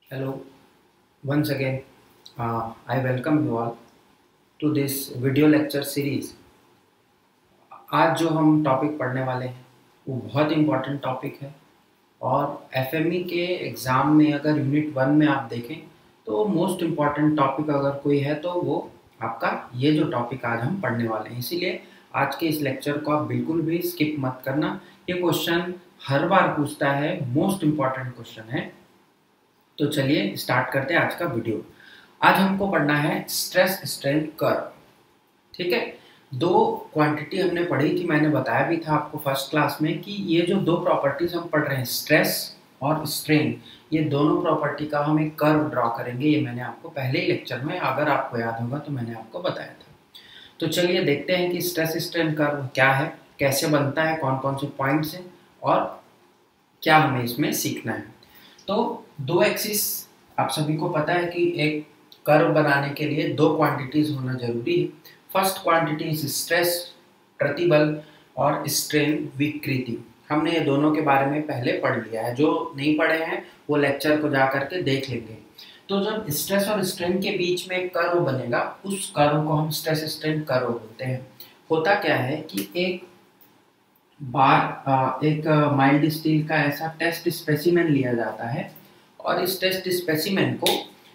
Hello, once again, I welcome you all to this video lecture series. आज जो हम topic पढ़ने वाले हैं वो बहुत इम्पोर्टेंट टॉपिक है और एफएमई के एग्ज़ाम में अगर यूनिट 1 में आप देखें तो मोस्ट इम्पॉर्टेंट टॉपिक अगर कोई है तो वो आपका ये जो टॉपिक आज हम पढ़ने वाले हैं। इसीलिए आज के इस लेक्चर को आप बिल्कुल भी स्किप मत करना। ये क्वेश्चन हर बार पूछता है, मोस्ट इम्पॉर्टेंट क्वेश्चन है। तो चलिए स्टार्ट करते हैं आज का वीडियो। आज हमको पढ़ना है स्ट्रेस स्ट्रेन कर्व। ठीक है, दो क्वांटिटी हमने पढ़ी थी, मैंने बताया भी था आपको फर्स्ट क्लास में कि ये जो दो प्रॉपर्टीज हम पढ़ रहे हैं स्ट्रेस और स्ट्रेन, ये दोनों प्रॉपर्टी का हम एक कर्व ड्रॉ करेंगे। ये मैंने आपको पहले ही लेक्चर में, अगर आपको याद होगा तो मैंने आपको बताया था। तो चलिए देखते हैं कि स्ट्रेस स्ट्रेन कर्व क्या है, कैसे बनता है, कौन कौन से पॉइंट्स हैं और क्या हमें इसमें सीखना है। तो दो एक्सिस, आप सभी को पता है कि एक कर्व बनाने के लिए दो क्वांटिटीज होना जरूरी है। फर्स्ट क्वांटिटी इज स्ट्रेस, प्रतिबल, और स्ट्रेन, विकृति। हमने ये दोनों के बारे में पहले पढ़ लिया है। जो नहीं पढ़े हैं वो लेक्चर को जा करके देख लेंगे। तो जब स्ट्रेस और स्ट्रेन के बीच में एक कर्व बनेगा, उस कर्व को हम स्ट्रेस स्ट्रेन कर्व बोलते हैं। होता क्या है कि एक माइल्ड स्टील का ऐसा टेस्ट स्पेसिमेन लिया जाता है और इस टेस्ट स्पेसिमेन को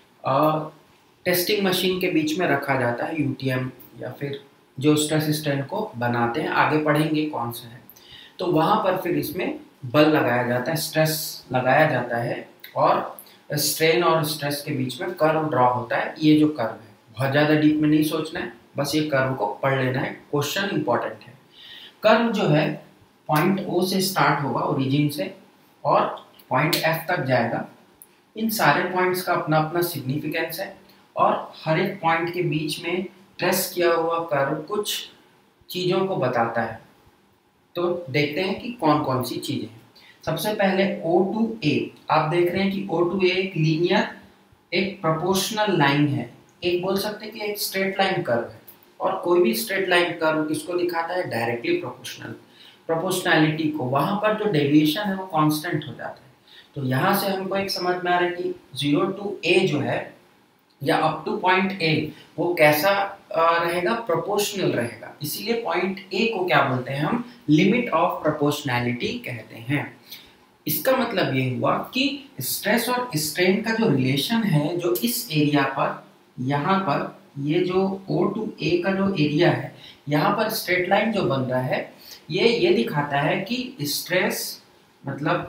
टेस्टिंग मशीन के बीच में रखा जाता है, यूटीएम या फिर जो स्ट्रेस स्ट्रेन को बनाते हैं, आगे पढ़ेंगे कौन सा है। तो वहाँ पर फिर इसमें बल लगाया जाता है, स्ट्रेस लगाया जाता है और स्ट्रेन और स्ट्रेस के बीच में कर्व ड्रॉ होता है। ये जो कर्व है, बहुत ज़्यादा डीप में नहीं सोचना है, बस ये कर्व को पढ़ लेना है, क्वेश्चन इंपॉर्टेंट है। कर्व जो है पॉइंट O से स्टार्ट होगा, ओरिजिन से, और पॉइंट F तक जाएगा। इन सारे पॉइंट्स का अपना अपना सिग्निफिकेंस है और हर एक पॉइंट के बीच में ट्रेस किया हुआ कर्व कुछ चीज़ों को बताता है। तो देखते हैं कि कौन कौन सी चीज़ें हैं। सबसे पहले O to A, आप देख रहे हैं कि O to A एक लीनियर, एक प्रोपोर्शनल लाइन है। एक बोल सकते हैं कि एक स्ट्रेट लाइन कर्व है, और कोई भी स्ट्रेट लाइन कर्व किसको दिखाता है? डायरेक्टली प्रोपोर्शनल, प्रोपोर्शनैलिटी को। वहाँ पर जो डेविएशन है वो कांस्टेंट हो जाता है। तो यहाँ से हमको एक समझ में आ रहा है कि 0 to A जो है, या अप टू पॉइंट A, वो कैसा रहेगा? प्रोपोर्शनल रहेगा। इसीलिए पॉइंट A को क्या बोलते हैं हम? लिमिट ऑफ प्रोपोर्शनैलिटी कहते हैं। इसका मतलब ये हुआ कि स्ट्रेस और स्ट्रेन का जो रिलेशन है, जो इस एरिया पर, यहाँ पर ये जो O to A का जो एरिया है, यहाँ पर स्ट्रेट लाइन जो बन रहा है, ये दिखाता है कि स्ट्रेस मतलब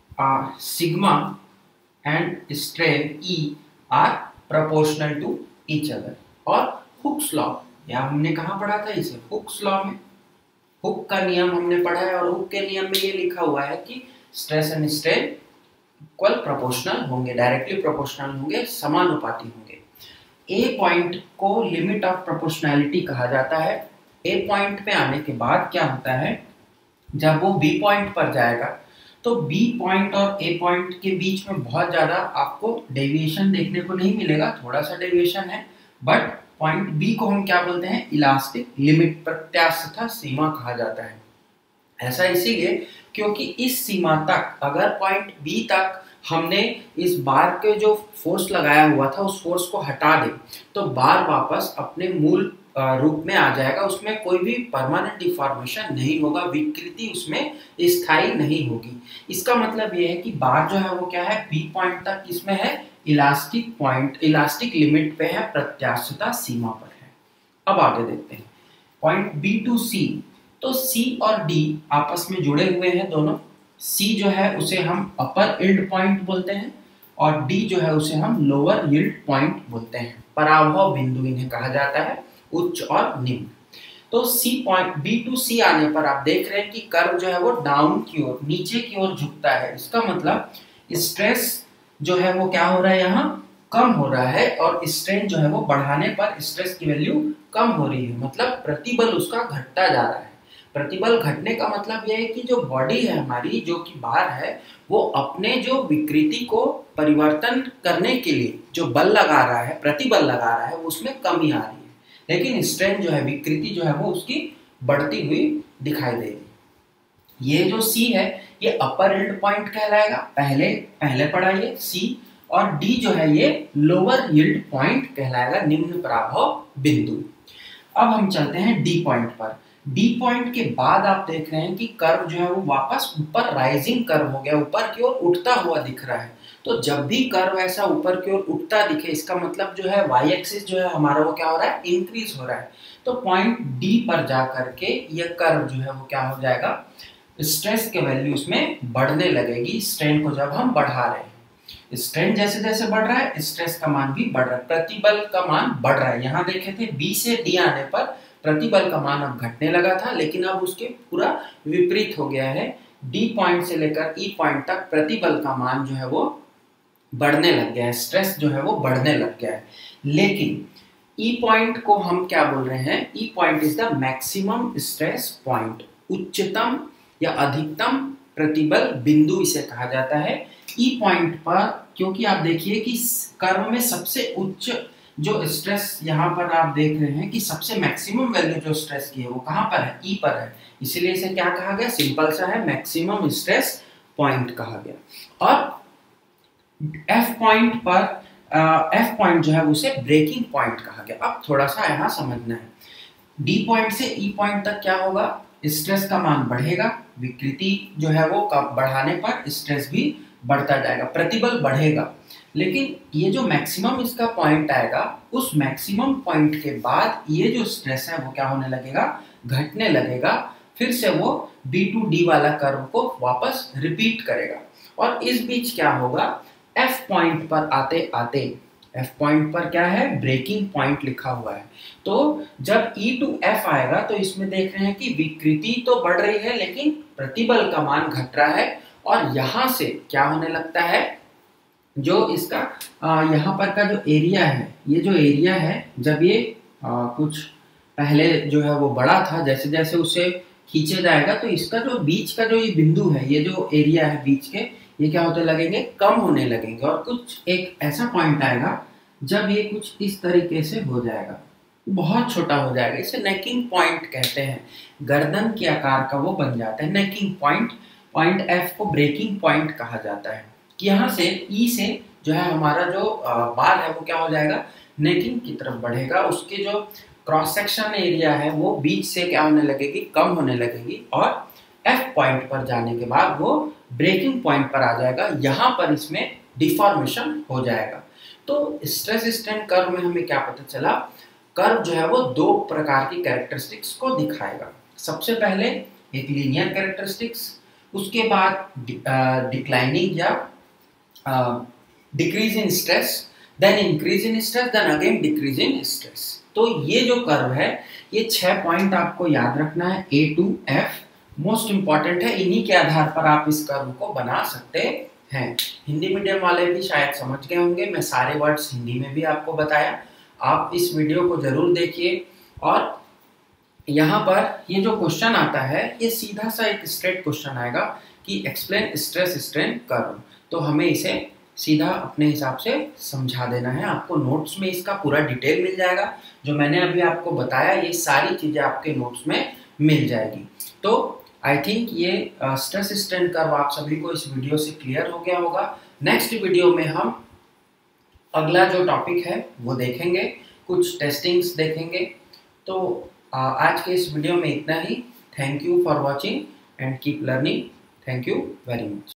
sigma and strain E are proportional to each other. और हुक्स लॉ, या हमने कहाँ पढ़ा था इसे? हुक्स लॉ में। हुक का नियम हमने पढ़ा है और हुक के नियम में ये लिखा हुआ है कि stress and strain equal proportional होंगे, डायरेक्टली प्रोपोर्शनल होंगे, समानुपाती होंगे। ए पॉइंट को लिमिट ऑफ प्रोपोर्शनैलिटी कहा जाता है। ए पॉइंट पे आने के बाद क्या होता है, जब वो बी पॉइंट पर जाएगा तो बी पॉइंट और ए पॉइंट के बीच में बहुत ज़्यादा आपको डेविएशन देखने को नहीं मिलेगा, थोड़ा सा डेविएशन है, बट पॉइंट बी को हम क्या बोलते हैं? इलास्टिक लिमिट, प्रत्यास्थता सीमा कहा जाता है। ऐसा इसीलिए क्योंकि इस सीमा तक, अगर पॉइंट बी तक हमने इस बार के जो फोर्स लगाया हुआ था उस फोर्स को हटा दे, तो बार वापस अपने मूल रूप में आ जाएगा। उसमें कोई भी परमानेंट डिफॉर्मेशन नहीं होगा, विकृति उसमें स्थायी नहीं होगी। इसका मतलब ये है कि बार जो है वो क्या है? बी पॉइंट तक इसमें है, इलास्टिक पॉइंट, इलास्टिक लिमिट पे है, प्रत्यास्थता सीमा पर है। अब आगे देखते हैं पॉइंट बी टू सी। तो सी और डी आपस में जुड़े हुए हैं दोनों। सी जो है उसे हम अपर यील्ड पॉइंट बोलते हैं और डी जो है उसे हम लोअर यील्ड पॉइंट बोलते हैं। पराभव बिंदु इन्हें कहा जाता है, उच्च और निम्न। तो C point B to C आने पर आप देख रहे हैं कि कर्व जो है वो डाउन की ओर, नीचे की ओर झुकता है। इसका मतलब स्ट्रेस जो है वो क्या हो रहा है? यहाँ कम हो रहा है, और स्ट्रेन जो है वो बढ़ाने पर स्ट्रेस की वैल्यू कम हो रही है, मतलब प्रतिबल उसका घटता जा रहा है। प्रतिबल घटने का मतलब यह है कि जो बॉडी है हमारी, जो कि बार है, वो अपने जो विकृति को परिवर्तन करने के लिए जो बल लगा रहा है, प्रतिबल लगा रहा है, वो उसमें कमी आ रही है। लेकिन स्ट्रेन जो है, विकृति जो है वो उसकी बढ़ती हुई दिखाई देगी। ये जो सी है ये अपर यील्ड पॉइंट कहलाएगा, पहले पढ़ा ये सी। और डी जो है ये लोअर यील्ड पॉइंट कहलाएगा, निम्न प्रभाव बिंदु। अब हम चलते हैं डी पॉइंट पर। डी पॉइंट के बाद आप देख रहे हैं कि कर्व जो है वो वापस ऊपर राइजिंग कर्व हो गया, ऊपर की ओर उठता हुआ दिख रहा है। तो जब भी कर्व ऐसा ऊपर की ओर उठता दिखे, इसका मतलब जो है वाई एक्सिस जो है हमारा वो क्या हो रहा है, इंक्रीज हो रहा है। तो पॉइंट डी पर जा करके ये कर्व जो है वो क्या हो जाएगा, स्ट्रेस के वैल्यू इसमें बढ़ने लगेगी, स्ट्रेन को जब हम बढ़ा रहे हैं। स्ट्रेन जैसे जैसे बढ़ रहा है, स्ट्रेस का मान भी बढ़ रहा है, प्रतिबल का मान बढ़ रहा है। यहाँ देखे थे बी से डी आने पर प्रतिबल का मान अब घटने लगा था, लेकिन अब उसके पूरा विपरीत हो गया है। डी पॉइंट से लेकर ई पॉइंट तक प्रतिबल का मान जो है वो बढ़ने लग गया है, स्ट्रेस जो है वो बढ़ने लग गया है। लेकिन ई पॉइंट को हम क्या बोल रहे हैं, E point is the maximum stress point, उच्चतम या अधिकतम प्रतिबल बिंदु इसे कहा जाता है। ई पॉइंट पर क्योंकि आप देखिए कि कर्व में सबसे उच्च जो स्ट्रेस यहाँ पर आप देख रहे हैं कि सबसे मैक्सिमम वैल्यू जो स्ट्रेस की है वो कहाँ पर है, ई पर है, इसीलिए इसे क्या कहा गया, सिंपल सा है, मैक्सिमम स्ट्रेस पॉइंट कहा गया। और एफ पॉइंट पर एफ पॉइंट जो है उसे ब्रेकिंग पॉइंट कहा गया। अब थोड़ा सा यहाँ समझना है, डी पॉइंट से ई पॉइंट तक क्या होगा, स्ट्रेस का मान बढ़ेगा, विकृति जो है वो बढ़ाने पर स्ट्रेस भी बढ़ता जाएगा, प्रतिबल बढ़ेगा। लेकिन ये जो मैक्सिमम इसका पॉइंट आएगा, उस मैक्सिमम पॉइंट के बाद ये जो स्ट्रेस है वो क्या होने लगेगा, घटने लगेगा, फिर से वो बी टू डी वाला कर्व को वापस रिपीट करेगा। और इस बीच क्या होगा, एफ पॉइंट पर आते आते, एफ पॉइंट पर क्या है, ब्रेकिंग पॉइंट लिखा हुआ है। तो जब ई टू एफ आएगा तो इसमें देख रहे हैं कि विकृति तो बढ़ रही है लेकिन प्रतिबल का मान घट रहा है। और यहां से क्या होने लगता है, जो इसका यहाँ पर का जो एरिया है, ये जो एरिया है जब ये कुछ पहले जो है वो बड़ा था, जैसे जैसे उसे खींचा जाएगा तो इसका जो बीच का जो ये बिंदु है, ये जो एरिया है बीच के, ये क्या होते लगेंगे, कम होने लगेंगे। और कुछ एक ऐसा पॉइंट आएगा जब ये कुछ इस तरीके से हो जाएगा, बहुत छोटा हो जाएगा, इसे नेकिंग पॉइंट कहते हैं, गर्दन के आकार का वो बन जाता है नेकिंग पॉइंट। पॉइंट एफ को ब्रेकिंग पॉइंट कहा जाता है। यहाँ से ई से जो है हमारा जो बाल है वो क्या हो जाएगा, नेकिंग की तरफ बढ़ेगा, उसके जो क्रॉस सेक्शन एरिया है वो बीच से क्या होने लगेगी, कम होने लगेगी। और एफ पॉइंट पर जाने के बाद वो ब्रेकिंग पॉइंट पर आ जाएगा, यहाँ पर इसमें डिफॉर्मेशन हो जाएगा। तो स्ट्रेस स्ट्रेन कर्व में हमें क्या पता चला, कर्व जो है वो दो प्रकार की कैरेक्टरिस्टिक्स को दिखाएगा। सबसे पहले एक लीनियर कैरेक्टरिस्टिक्स, उसके बाद डिक्लाइनिंग या decrease in stress, then increase in stress, then again decrease in stress. तो ये जो कर्व है, ये 6 पॉइंट आपको याद रखना है, A to F most important है, इन्हीं के आधार पर आप इस कर्व को बना सकते हैं। हिंदी मीडियम वाले भी शायद समझ गए होंगे, मैं सारे वर्ड्स हिंदी में भी आपको बताया, आप इस वीडियो को जरूर देखिए। और यहाँ पर ये जो क्वेश्चन आता है, ये सीधा सा एक स्ट्रेट क्वेश्चन आएगा कि एक्सप्लेन स्ट्रेस स्ट्रेन कर्व, तो हमें इसे सीधा अपने हिसाब से समझा देना है। आपको नोट्स में इसका पूरा डिटेल मिल जाएगा, जो मैंने अभी आपको बताया ये सारी चीज़ें आपके नोट्स में मिल जाएगी। तो आई थिंक ये स्ट्रेस स्ट्रेन कर्व आप सभी को इस वीडियो से क्लियर हो गया होगा। नेक्स्ट वीडियो में हम अगला जो टॉपिक है वो देखेंगे, कुछ टेस्टिंग्स देखेंगे। तो आज के इस वीडियो में इतना ही। Thank you for watching and keep learning. Thank you very much.